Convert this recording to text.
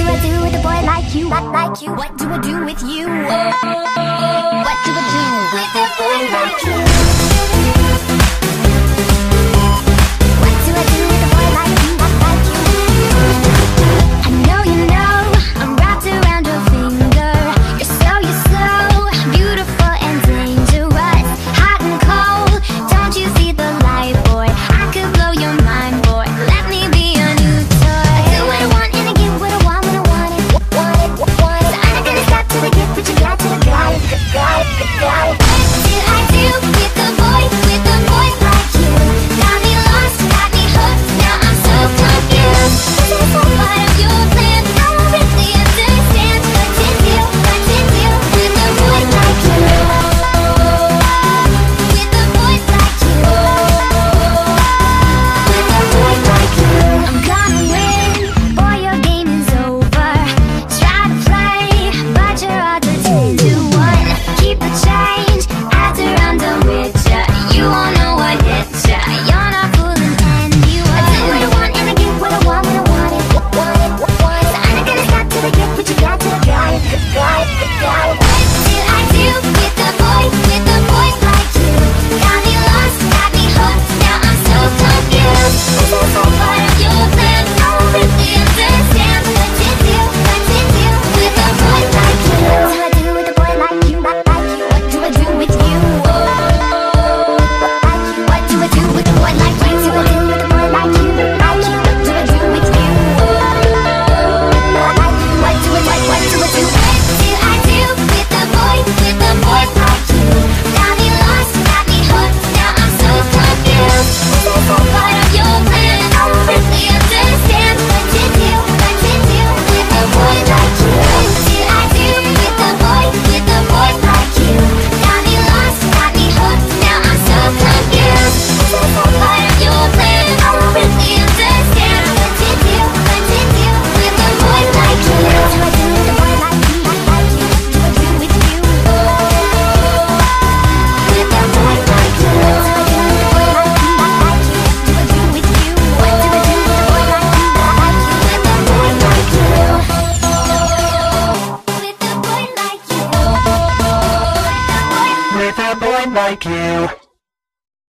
do I do with a boy like you? Like you? What do I do with you? What do I do with a boy like you? What do I do with a boy like you? Like you? I know you know I'm wrapped around your finger. You're so beautiful and dangerous, hot and cold. Don't you see the light, boy? I could blow your mind, boy. Let me be a new toy. I do what I want and I get what I want when I want it. Want it. So I'm not gonna stop till I get what you got, till I got it. What do I do with a boy like you? Got me lost, got me hooked. Now I'm so confused. Is it all part of your plan? I don't really understand. What to do with a boy like you? With a boy like you. With a boy like you. I'm gonna win, boy, your game is over. Try to play, but your odds are 10 to 1. Keep the change after I'm done with ya. You won't know what hit ya. You're not fooling anyone. I do what I want and I get what I want when I want it. Want it. So I'm not gonna stop till I get what you got, till I got it. What do I do with a boy like you? Got me lost, got me hooked. Now I'm so confused. Is this all part of your plan? I don't really understand. What to do with a boy like you? What do I do with a boy like you? What do I do with you? What do I do with a boy like you? What do I do with a boy like you? What do I do with you? What do I do? What do I do? What do I do with a boy like you? Got me lost, got me hooked. Now I'm so confused. Is this all part of your plan? I don't really understand. What to do with a boy like you? What do I do with a boy like you? Got me lost, got me hooked. Now I'm so confused. Is this all part of your plan? I don't really understand. What to do with a boy like you? What do I do with a boy like you? What do I do with you? With a boy like you? What do I do with a boy like you? What do I do with you? What do I do with a boy like you? With a boy like you? With a boy like you? With a boy like you.